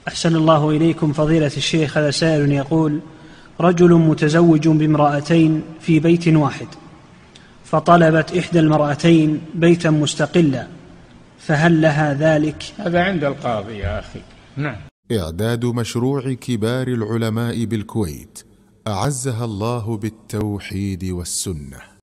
أحسن الله إليكم فضيلة الشيخ. هذا سائل يقول: رجل متزوج بامرأتين في بيت واحد، فطلبت إحدى المرأتين بيتا مستقلا، فهل لها ذلك؟ هذا عند القاضي يا أخي. نعم. إعداد مشروع كبار العلماء بالكويت أعزها الله بالتوحيد والسنة.